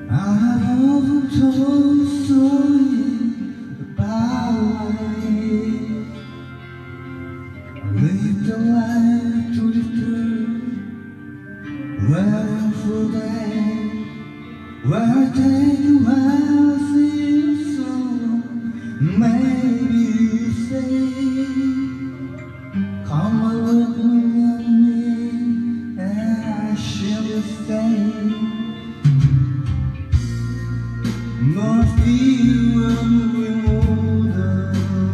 I have often told the story about it. I lived a life to the truth, waiting for that. Where I take you out, see you so. Maybe you say, come along with me, and I shall stay. Must be when we're older,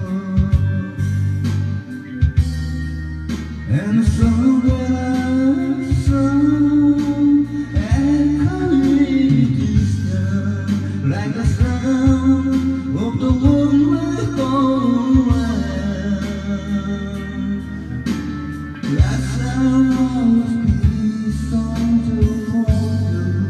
and the song that I sung echoing distant, like the sound of the woman gone wild. That sound must be something for you.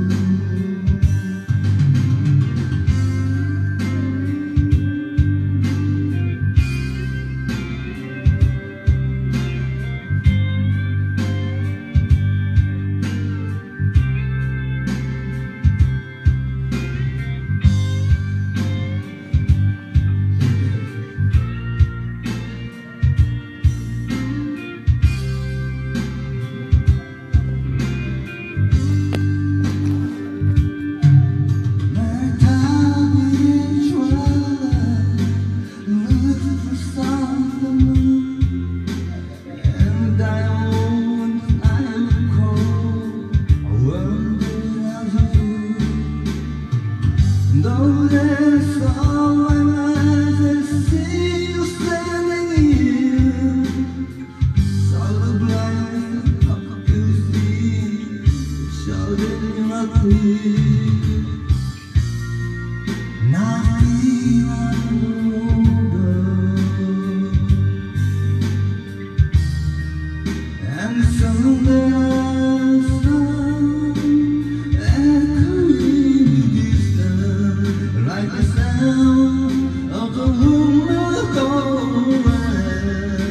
Though there's all my eyes, I see you standing here. So the blind, how could you see? Shouted in my clear. Now I feel I'm older, and the song that I sung echoing distant, like the sound of the woman gone wild.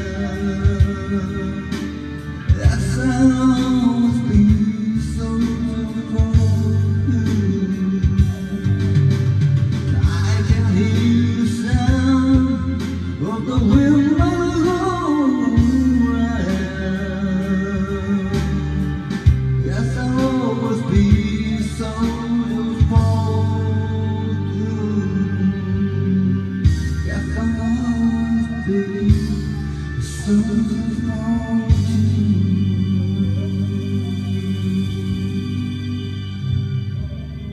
That sound must be so for you. I can hear the sound of the woman gone wild. Yes, I must be so for you. Yes, I must be so for you.